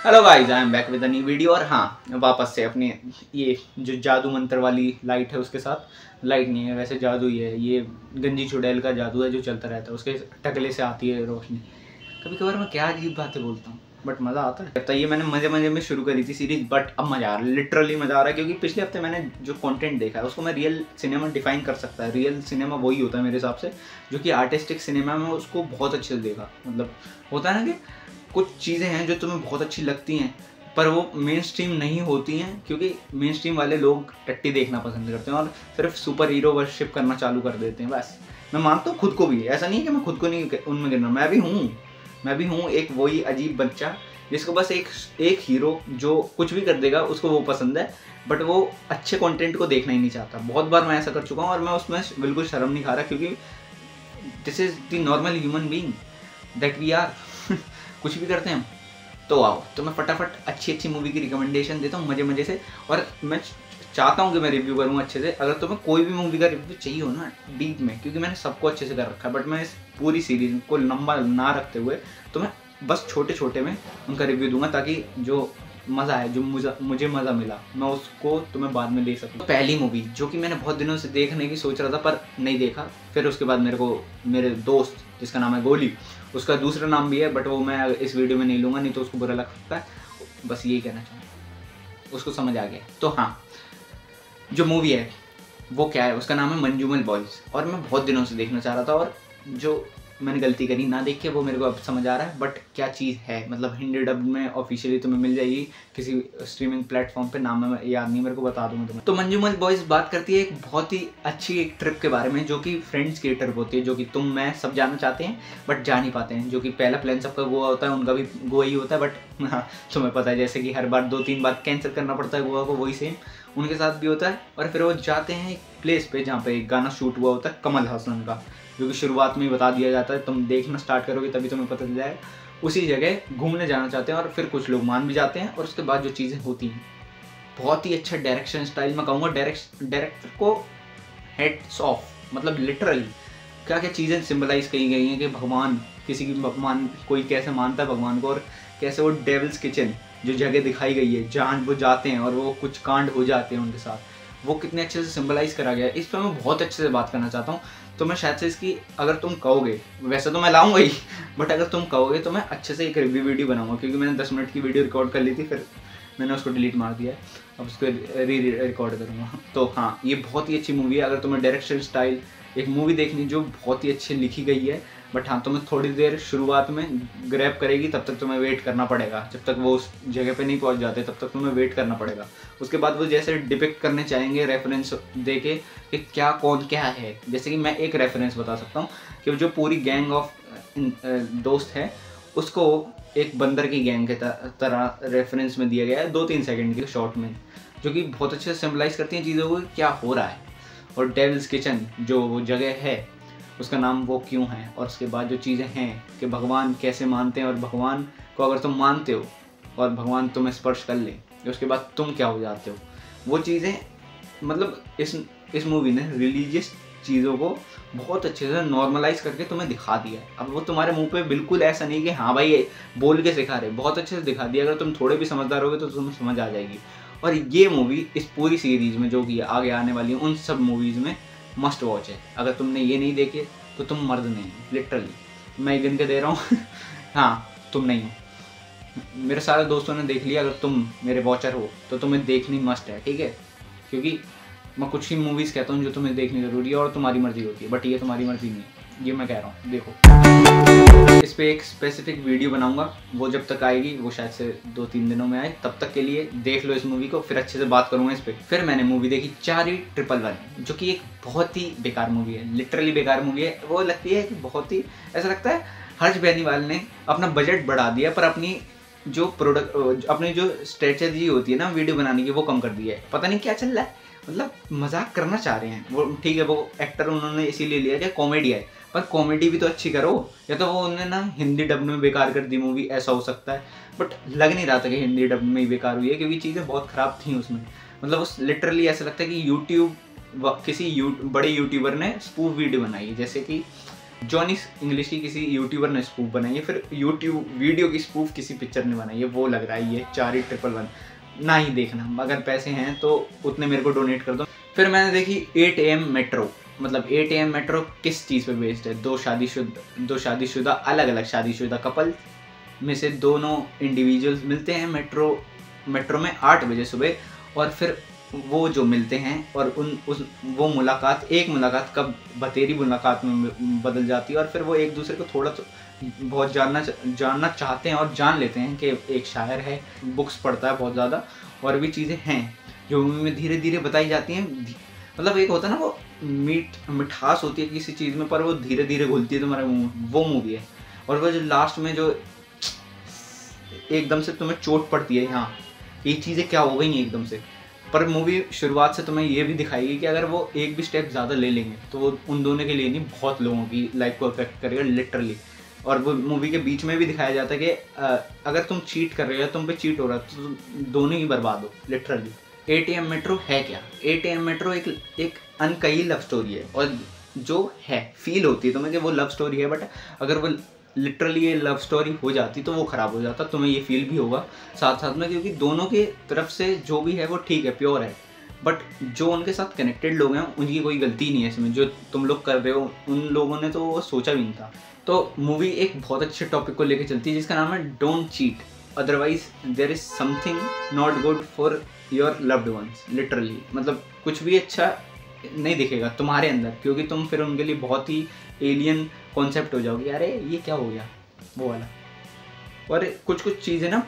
Hello guys, I am back with a new video. और हाँ, वापस से अपनी ये जो जादू मंत्र वाली लाइट है उसके साथ, लाइट नहीं है वैसे जादू ही है, ये गंजी चुड़ैल का जादू है जो चलता रहता है, उसके टकले से आती है रोशनी। कभी कभार मैं क्या अजीब बातें बोलता हूँ बट मज़ा आता है। तो ये मैंने मज़े मज़े में शुरू करी थी सीरीज, बट अब मज़ा आ रहा है, लिटरली मज़ा आ रहा है। क्योंकि पिछले हफ्ते मैंने जो कंटेंट देखा है उसको मैं रियल सिनेमा डिफाइन कर सकता है। रियल सिनेमा वही होता है मेरे हिसाब से जो कि आर्टिस्टिक सिनेमा में, उसको बहुत अच्छे से देखा। मतलब होता है ना कि कुछ चीज़ें हैं जो तुम्हें बहुत अच्छी लगती हैं पर वो मेन स्ट्रीम नहीं होती हैं, क्योंकि मेन स्ट्रीम वाले लोग टट्टी देखना पसंद करते हैं और सिर्फ सुपर हीरो वर्शिप करना चालू कर देते हैं। बस मैं मानता हूँ खुद को भी, ऐसा नहीं है कि मैं खुद को नहीं उनमें गिनना, मैं भी हूँ एक वही अजीब बच्चा जिसको बस एक हीरो जो कुछ भी कर देगा उसको वो पसंद है, बट वो अच्छे कंटेंट को देखना ही नहीं चाहता। बहुत बार मैं ऐसा कर चुका हूँ और मैं उसमें बिल्कुल शर्म नहीं खा रहा, क्योंकि this is the normal human being that we are. कुछ भी करते हैं तो आओ, तो मैं फटाफट अच्छी मूवी की रिकमेंडेशन देता हूँ मज़े से। और मैं चाहता हूँ कि मैं रिव्यू करूँ अच्छे से। अगर तुम्हें कोई भी मूवी का रिव्यू चाहिए हो ना डीप में, क्योंकि मैंने सबको अच्छे से कर रखा है, बट मैं इस पूरी सीरीज को लंबा ना रखते हुए तो मैं बस छोटे में उनका रिव्यू दूंगा, ताकि जो मज़ा है, जो मुझे मज़ा मिला, मैं उसको तुम्हें बाद में दे सकूँ। तो पहली मूवी जो कि मैंने बहुत दिनों से देखने की सोच रहा था पर नहीं देखा, फिर उसके बाद मेरे दोस्त जिसका नाम है गोली, उसका दूसरा नाम भी है बट वो मैं इस वीडियो में नहीं लूँगा, नहीं तो उसको बुरा लग सकता है। बस यही कहना चाहूँगा, उसको समझ आ गया। तो हाँ, जो मूवी है वो क्या है, उसका नाम है मंजूमल बॉयज़। और मैं बहुत दिनों से देखना चाह रहा था, और जो मैंने गलती करी ना देख के वो मेरे को अब समझ आ रहा है। बट क्या चीज़ है, मतलब हिंदी डब में ऑफिशियली तुम्हें मिल जाएगी किसी स्ट्रीमिंग प्लेटफॉर्म पे, नाम मैं याद नहीं, मेरे को बता दूंगा तुम्हें। तो मंजूमल बॉयज़ बात करती है एक बहुत ही अच्छी एक ट्रिप के बारे में, जो कि फ्रेंड्स की ट्रिप होती है, जो कि तुम मैं सब जाना चाहते हैं बट जा नहीं पाते हैं। जो कि पहला प्लान सबका गोवा होता है, उनका भी गोवा ही होता है, बट हाँ तुम्हें पता है जैसे कि हर बार 2-3 बार कैंसिल करना पड़ता है गोवा को, वही सेम उनके साथ भी होता है। और फिर वो जाते हैं एक प्लेस पे जहाँ पे एक गाना शूट हुआ होता है कमल हासन का, जो कि शुरुआत में ही बता दिया जाता है, तुम देखना स्टार्ट करोगे तभी तुम्हें पता चल जाएगा। उसी जगह घूमने जाना चाहते हैं और फिर कुछ लोग मान भी जाते हैं, और उसके बाद जो चीज़ें होती हैं बहुत ही अच्छा डायरेक्शन स्टाइल, मैं कहूँगा डायरेक्टर को हेड्स ऑफ। मतलब लिटरली क्या क्या चीज़ें सिम्बलाइज की गई हैं कि भगवान किसी की भगवान कोई कैसे मानता है भगवान को, और कैसे वो डेविल्स किचन जो जगह दिखाई गई है जहाँ वो जाते हैं और वो कुछ कांड हो जाते हैं उनके साथ, वो कितने अच्छे से सिम्बलाइज करा गया है। इस पर मैं बहुत अच्छे से बात करना चाहता हूँ। तो मैं शायद से इसकी, अगर तुम कहोगे, वैसे तो मैं लाऊंगा ही बट अगर तुम कहोगे तो मैं अच्छे से एक रिव्यू वीडियो बनाऊंगा, क्योंकि मैंने 10 मिनट की वीडियो रिकॉर्ड कर ली थी, फिर मैंने उसको डिलीट मार दिया है, अब उसको रिकॉर्ड करूँगा। तो हाँ, ये बहुत ही अच्छी मूवी है। अगर तुम्हें डायरेक्शन स्टाइल एक मूवी देखनी जो बहुत ही अच्छी लिखी गई है, बट हाँ तुम्हें थोड़ी देर शुरुआत में ग्रैब करेगी, तब तक तुम्हें वेट करना पड़ेगा। जब तक वो उस जगह पे नहीं पहुंच जाते तब तक तुम्हें वेट करना पड़ेगा। उसके बाद वो जैसे डिपिक्ट करने चाहेंगे रेफरेंस दे के कि क्या कौन क्या है। जैसे कि मैं एक रेफरेंस बता सकता हूँ कि जो पूरी गैंग ऑफ दोस्त है उसको एक बंदर की गैंग के तरह रेफरेंस में दिया गया है 2-3 सेकंड के शॉर्ट में, जो कि बहुत अच्छे से सिम्बलाइज करती हैं चीज़ों को क्या हो रहा है। और डेविल्स किचन जो वो जगह है उसका नाम वो क्यों है, और उसके बाद जो चीज़ें हैं कि भगवान कैसे मानते हैं, और भगवान को अगर तुम मानते हो और भगवान तुम्हें स्पर्श कर ले उसके बाद तुम क्या हो जाते हो, वो चीज़ें। मतलब इस मूवी ने रिलीजियस चीज़ों को बहुत अच्छे से नॉर्मलाइज करके तुम्हें दिखा दिया है। अब वो तुम्हारे मुंह पे बिल्कुल ऐसा नहीं कि हाँ भाई ये बोल के सिखा रहे, बहुत अच्छे से दिखा दिया। अगर तुम थोड़े भी समझदार होगे तो तुम्हें समझ आ जाएगी। और ये मूवी इस पूरी सीरीज़ में जो कि आगे आने वाली है उन सब मूवीज़ में मस्ट वॉच है। अगर तुमने ये नहीं देखे तो तुम मर्द नहीं, लिटरली मैं गिन के दे रहा हूँ हाँ तुम नहीं हो। मेरे सारे दोस्तों ने देख लिया, अगर तुम मेरे वॉचर हो तो तुम्हें देखनी मस्ट है, ठीक है। क्योंकि मैं कुछ ही मूवीज़ कहता हूँ जो तुम्हें देखनी ज़रूरी है और तुम्हारी मर्जी होती है, बट ये तुम्हारी मर्जी नहीं है, ये मैं कह रहा हूँ। देखो इस पर एक स्पेसिफिक वीडियो बनाऊंगा, वो जब तक आएगी वो शायद से 2-3 दिनों में आए, तब तक के लिए देख लो इस मूवी को, फिर अच्छे से बात करूँगा इस पर। फिर मैंने मूवी देखी 4E111, जो कि एक बहुत ही बेकार मूवी है, लिटरली बेकार मूवी है। वो लगती है कि बहुत ही ऐसा लगता है हर्ष बेनीवाल ने अपना बजट बढ़ा दिया पर अपनी जो स्ट्रेटजी होती है ना वीडियो बनाने की वो कम कर दी है। पता नहीं क्या चल रहा है, मतलब मजाक करना चाह रहे हैं वो, ठीक है वो एक्टर उन्होंने इसीलिए लिया कि कॉमेडी है, पर कॉमेडी भी तो अच्छी करो। या तो वो उन्होंने ना हिंदी डब में बेकार कर दी मूवी, ऐसा हो सकता है। बट लग नहीं रहा था कि हिंदी डब में ही बेकार हुई है, क्योंकि चीज़ें बहुत ख़राब थी उसमें। मतलब उस लिटरली ऐसा लगता है कि किसी बड़े यूट्यूबर ने स्पूफ वीडियो बनाई है। जैसे कि जॉनी इंग्लिश की किसी यूट्यूबर ने स्पूफ बनाई है, फिर यूट्यूब वीडियो की स्पूफ किसी पिक्चर ने बनाई है, वो लग रहा है ये 4-1-1-1 ना ही देखना। अगर पैसे हैं तो उतने मेरे को डोनेट कर दो। फिर मैंने देखी 8 AM मेट्रो। मतलब 8 AM मेट्रो किस चीज़ पे बेस्ड है? दो शादीशुदा अलग अलग शादीशुदा कपल में से दोनों इंडिविजुअल्स मिलते हैं मेट्रो में 8 बजे सुबह, और फिर वो जो मिलते हैं और वो मुलाकात एक मुलाकात कब बतेरी मुलाकात में बदल जाती है, और फिर वो एक दूसरे को थोड़ा तो बहुत जानना चाहते हैं और जान लेते हैं कि एक शायर है, बुक्स पढ़ता है बहुत ज़्यादा, और भी चीज़ें हैं जो मूवी में धीरे धीरे बताई जाती हैं। मतलब एक होता है ना वो मिठास होती है किसी चीज़ में, पर वो धीरे धीरे घुलती है तुम्हारे मुँह में, वो मूवी है। और वो जो लास्ट में जो एकदम से तुम्हें चोट पड़ती है, हाँ ये चीज़ें क्या हो गई हैं एकदम से, पर मूवी शुरुआत से तुम्हें ये भी दिखाएगी कि अगर वो एक भी स्टेप ज़्यादा ले लेंगे तो वो उन दोनों के लिए नहीं, बहुत लोगों की लाइफ को अफेक्ट करेगा लिटरली। और वो मूवी के बीच में भी दिखाया जाता है कि अगर तुम चीट कर रहे हो, तुम पे चीट हो रहा है, तो दोनों ही बर्बाद हो लिटरली। 8 AM मेट्रो है क्या? 8 AM मेट्रो एक अनकही लव स्टोरी है, और जो है फील होती है तुम्हें कि वो लव स्टोरी है, बट अगर वो लिटरली ये लव स्टोरी हो जाती तो वो ख़राब हो जाता, तुम्हें ये फील भी होगा साथ साथ में, क्योंकि दोनों के तरफ से जो भी है वो ठीक है, प्योर है, बट जो उनके साथ कनेक्टेड लोग हैं उनकी कोई गलती नहीं है इसमें। जो तुम लोग कर रहे हो उन लोगों ने तो वो सोचा भी नहीं था। तो मूवी एक बहुत अच्छे टॉपिक को लेकर चलती है जिसका नाम है don't cheat, otherwise there is something not good for your loved ones. Literally मतलब कुछ भी अच्छा नहीं दिखेगा तुम्हारे अंदर, क्योंकि तुम फिर उनके लिए बहुत ही एलियन कॉन्सेप्ट हो जाओगे, अरे ये क्या हो गया वो वाला। और कुछ चीज़ें ना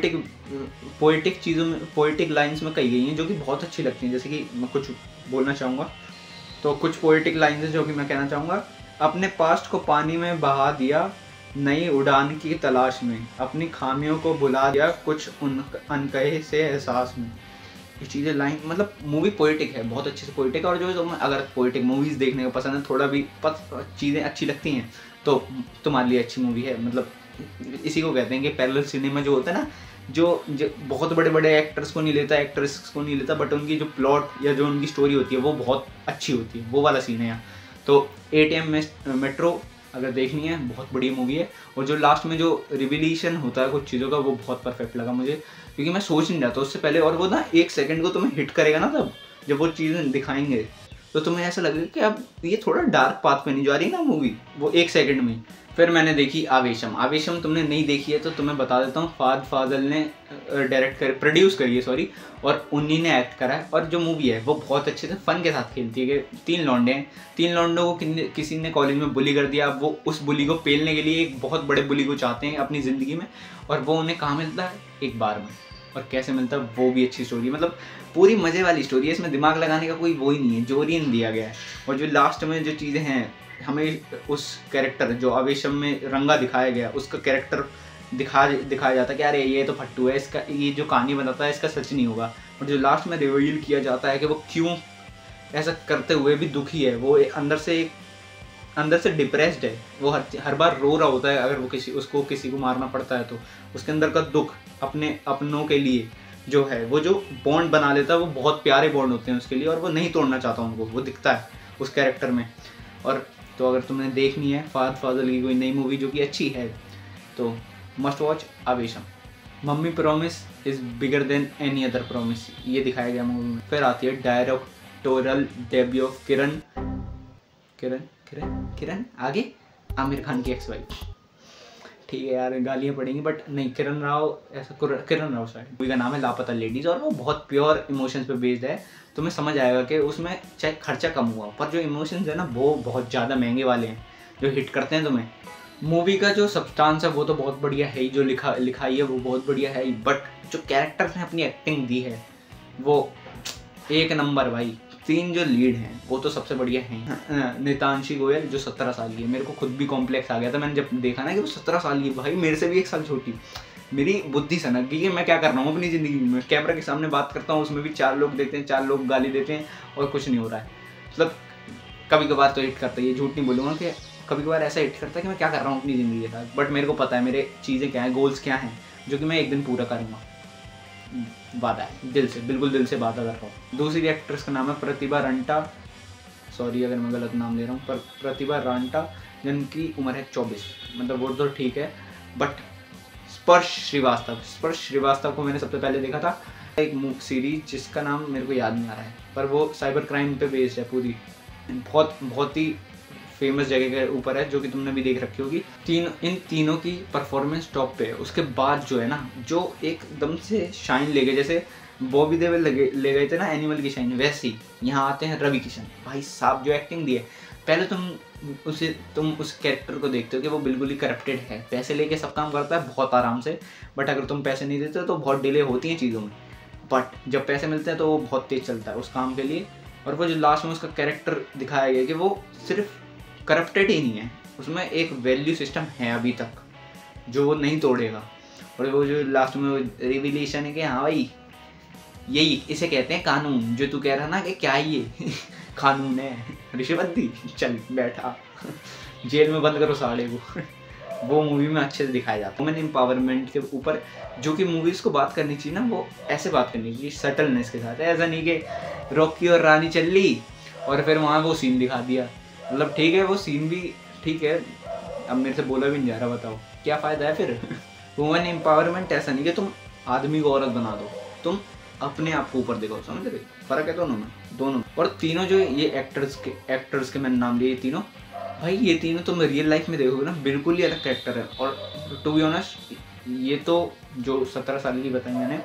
पोइटिक चीज़ों में, पोइटिक लाइंस में कही गई हैं जो कि बहुत अच्छी लगती हैं। जैसे कि मैं कुछ बोलना चाहूँगा, तो कुछ पोइटिक लाइंस हैं जो कि मैं कहना चाहूँगा। अपने पास्ट को पानी में बहा दिया नई उड़ान की तलाश में, अपनी खामियों को भुला दिया कुछ अनकहे से एहसास में। ये चीज़ें लाइन मतलब मूवी पोइटिक है, बहुत अच्छे से पोइटिक है। और जो तुम अगर पोइटिक मूवीज़ देखने को पसंद है, थोड़ा भी चीज़ें अच्छी लगती हैं तो तुम्हारे लिए अच्छी मूवी है। मतलब इसी को कहते हैं कि पैरेलल सिनेमा जो होता है ना, जो बहुत बड़े बड़े एक्टर्स को नहीं लेता, एक्ट्रेस को नहीं लेता, बट उनकी जो प्लॉट या जो उनकी स्टोरी होती है वो बहुत अच्छी होती है, वो वाला सीन है यहाँ। तो 8 AM मेट्रो अगर देखनी है, बहुत बढ़िया मूवी है। और जो लास्ट में जो रिविलेशन होता है कुछ चीज़ों का, वो बहुत परफेक्ट लगा मुझे, क्योंकि मैं सोच नहीं रहा था उससे पहले। और वो ना 1 सेकंड को तुम्हें हिट करेगा ना, तब जब वो चीज़ें दिखाएंगे तो तुम्हें ऐसा लगेगा कि अब ये थोड़ा डार्क पाथ पे नहीं जा रही ना मूवी, वो 1 सेकंड में। फिर मैंने देखी आवेशम तुमने नहीं देखी है तो तुम्हें बता देता हूँ। फाद फाजल ने प्रोड्यूस करी है सॉरी, और उन्हीं ने एक्ट करा है। और जो मूवी है वो बहुत अच्छे से फन के साथ खेलती है कि 3 लौंडे हैं, 3 लौंडों को किसी ने कॉलेज में बुली कर दिया। अब वो उस बुली को पेलने के लिए एक बहुत बड़े बुली को चाहते हैं अपनी ज़िंदगी में, और वो उन्हें कहाँ मिलता है? एक बार में। और कैसे मिलता है वो भी अच्छी स्टोरी, मतलब पूरी मज़े वाली स्टोरी है, इसमें दिमाग लगाने का कोई वो ही नहीं है, जोरियन दिया गया है। और जो लास्ट में जो चीज़ें हैं, हमें उस कैरेक्टर जो आवेशम में रंगा दिखाया गया, उसका कैरेक्टर दिखाया जाता है कि अरे ये तो फट्टू है, इसका ये जो कहानी बताता है इसका सच नहीं होगा। और जो लास्ट में रिवील किया जाता है कि वो क्यों ऐसा करते हुए भी दुखी है, वो अंदर से डिप्रेस्ड है, वो हर बार रो रहा होता है अगर वो उसको किसी को मारना पड़ता है तो उसके अंदर का दुख अपने अपनों के लिए जो है, वो जो बॉन्ड बना लेता है वो बहुत प्यारे बॉन्ड होते हैं उसके लिए, और वो नहीं तोड़ना चाहता उनको, वो दिखता है उस कैरेक्टर में। और तो अगर तुमने देखनी है फाद फाजल की कोई नई मूवी जो कि अच्छी है तो must watch Aavesham. Mummy promise is bigger than any other promise, ये दिखाया गया मूवी में। फिर आती है डायरेक्टोरियल डेब्यू ऑफ किरण आगे आमिर खान की एक्स-वाइफ। ठीक है यार, गालियाँ पड़ेंगी बट नहीं, किरण राव शायद मूवी का नाम है लापता लेडीज़। और वो बहुत प्योर इमोशंस पे बेस्ड है। तुम्हें समझ आएगा कि उसमें चाहे खर्चा कम हुआ पर जो इमोशंस है ना वो बहुत ज़्यादा महंगे वाले हैं जो हिट करते हैं तुम्हें। मूवी का जो सब्सटेंस है वो तो बहुत बढ़िया है ही, जो लिखाई है वो बहुत बढ़िया है ही, बट जो कैरेक्टर्स ने अपनी एक्टिंग दी है वो एक नंबर भाई। 3 जो लीड हैं वो तो सबसे बढ़िया हैं। नितांशी गोयल जो 17 साल की है, मेरे को खुद भी कॉम्प्लेक्स आ गया था मैंने जब देखा ना कि वो 17 साल की, भाई मेरे से भी 1 साल छोटी। मेरी बुद्धि सनक गई कि मैं क्या कर रहा हूँ अपनी ज़िंदगी में। कैमरा के सामने बात करता हूँ, उसमें भी 4 लोग देखते हैं, 4 लोग गाली देते हैं और कुछ नहीं हो रहा है। मतलब कभी कभार तो हिट करता है, ये झूठ नहीं बोलूँगा कि कभी कभार ऐसा हिट करता है कि मैं क्या कर रहा हूँ अपनी ज़िंदगी के साथ, बट मेरे को पता है मेरे चीज़ें क्या हैं, गोल्स क्या हैं, जो कि मैं एक दिन पूरा करूँगा। वादा है, दिल से, बिल्कुल दिल से वादा कर रहा हूँ। दूसरी एक्ट्रेस का नाम है प्रतिभा रंटा, सॉरी अगर मैं गलत नाम ले रहा हूँ, पर प्रतिभा रांटा। जिनकी उम्र है 24, मतलब वो तो ठीक है। बट स्पर्श श्रीवास्तव को मैंने सबसे पहले देखा था एक सीरीज जिसका नाम मेरे को याद नहीं आ रहा है, पर वो साइबर क्राइम पे बेस्ड है पूरी, बहुत ही फेमस जगह के ऊपर है, जो कि तुमने भी देख रखी होगी। इन तीनों की परफॉर्मेंस टॉप पे है। उसके बाद जो है ना, जो एकदम से शाइन ले गए, जैसे बॉबी देओल ले गए थे ना एनिमल की शाइन, वैसे ही यहाँ आते हैं रवि किशन। भाई साहब जो एक्टिंग दी है, पहले तुम उस कैरेक्टर को देखते हो कि वो बिल्कुल ही करप्टेड है, पैसे लेके सब काम करता है बहुत आराम से, बट अगर तुम पैसे नहीं देते तो बहुत डिले होती हैं चीज़ों में, बट जब पैसे मिलते हैं तो वो बहुत तेज चलता है उस काम के लिए। और वो जो लास्ट में उसका कैरेक्टर दिखाया गया कि वो सिर्फ करप्टेड ही नहीं है, उसमें एक वैल्यू सिस्टम है अभी तक जो वो नहीं तोड़ेगा। और वो जो लास्ट में रिविलेशन है कि हाँ भाई यही इसे कहते हैं कानून, जो तू कह रहा ना कि क्या ये कानून है, रिश्वत दी, चल बैठा जेल में बंद करो साले को। वो मूवी में अच्छे से दिखाया जाता है। वुमेन एम्पावरमेंट के ऊपर जो कि मूवीज़ को बात करनी चाहिए ना, वो ऐसे बात करनी चाहिए सटलनेस के साथ। ऐसा नहीं कि रॉकी और रानी चल ली और फिर वहाँ वो सीन दिखा दिया, मतलब ठीक है वो सीन भी ठीक है, अब मेरे से बोला भी नहीं जा रहा, बताओ क्या फ़ायदा है फिर। वुमेन एम्पावरमेंट ऐसा नहीं कि तुम आदमी को औरत बना दो, तुम अपने आप को ऊपर देखो, समझ रहे? फ़र्क है दोनों। और तीनों जो ये एक्टर्स के मैंने नाम लिए तीनों, भाई ये तीनों तुम रियल लाइफ में देखोगे ना बिल्कुल ही अलग कैरेक्टर है। और टू बी ऑनेस्ट ये तो जो 17 साल की बताई मैंने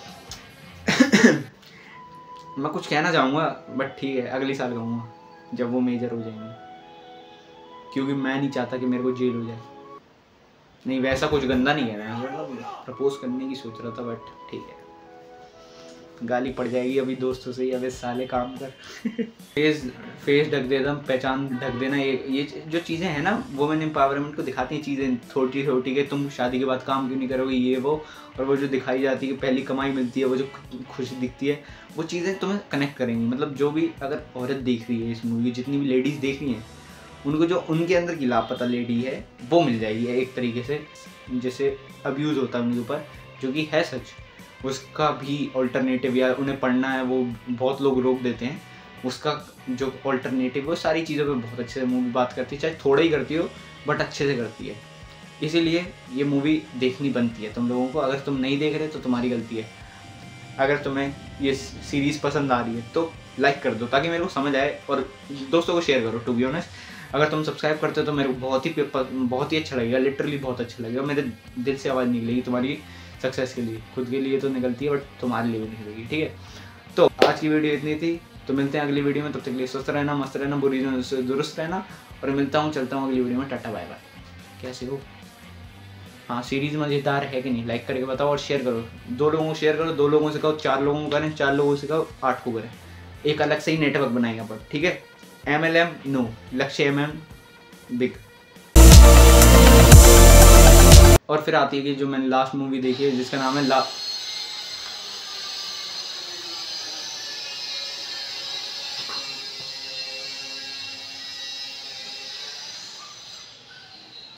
मैं कुछ कहना चाहूँगा बट ठीक है अगले साल कहूँगा जब वो मेजर हो जाएंगे, क्योंकि मैं नहीं चाहता कि मेरे को जेल हो जाए। नहीं वैसा कुछ गंदा नहीं है, मैं मतलब प्रपोज करने की सोच रहा था, बट ठीक है गाली पड़ जाएगी अभी दोस्तों से, अबे साले काम कर। फेस ढक देना, पहचान ढक देना, ये जो चीज़ें हैं ना वुमेन एम्पावरमेंट को दिखाती हैं चीज़ें छोटी छोटी के, तुम शादी के बाद काम क्यों नहीं करोगे ये वो, और वो जो दिखाई जाती है पहली कमाई मिलती है, वो जो खुशी दिखती है, वो चीज़ें तुम्हें कनेक्ट करेंगी। मतलब जो भी अगर औरत देख रही है इस मूवी, जितनी भी लेडीज़ देख रही हैं, उनको जो उनके अंदर की लापता लेडी है वो मिल जाएगी एक तरीके से। जैसे अब्यूज़ होता है उनके ऊपर, जो कि है सच, उसका भी ऑल्टरनेटिव या उन्हें पढ़ना है वो बहुत लोग रोक देते हैं, उसका जो ऑल्टरनेटिव वो सारी चीज़ों पे बहुत अच्छे से मूवी बात करती है, चाहे थोड़ा ही करती हो बट अच्छे से करती है। इसीलिए ये मूवी देखनी बनती है तुम लोगों को। अगर तुम नहीं देख रहे तो तुम्हारी गलती है। अगर तुम्हें ये सीरीज़ पसंद आ रही है तो लाइक कर दो ताकि मेरे को समझ आए, और दोस्तों को शेयर करो। टू बी ऑनेस्ट अगर तुम सब्सक्राइब करते हो तो मेरे को बहुत ही अच्छा लगेगा, लिटरली बहुत अच्छा लगेगा। मेरे दिल से आवाज़ निकलेगी तुम्हारी सक्सेस के लिए, खुद के लिए तो निकलती है बट तुम्हारे लिए भी निकलेगी, ठीक है। तो आज की वीडियो इतनी थी, तो मिलते हैं अगली वीडियो में। तब तक के लिए स्वस्थ रहना, मस्त रहना, बुरी से दुरुस्त रहना, और चलता हूँ अगली वीडियो में। Tata bye bye. कैसे हो? हाँ सीरीज़ मज़ेदार है कि नहीं, लाइक करके बताओ और शेयर करो। 2 लोगों को शेयर करो, 2 लोगों से कहो 4 लोगों को करें, 4 लोगों से कहो 8 को करें। एक अलग से ही नेटवर्क बनाएंगे अपन, ठीक है। MLM नो, लक्ष्य MM बिग। और फिर आती है कि जो मैंने लास्ट मूवी देखी है जिसका नाम है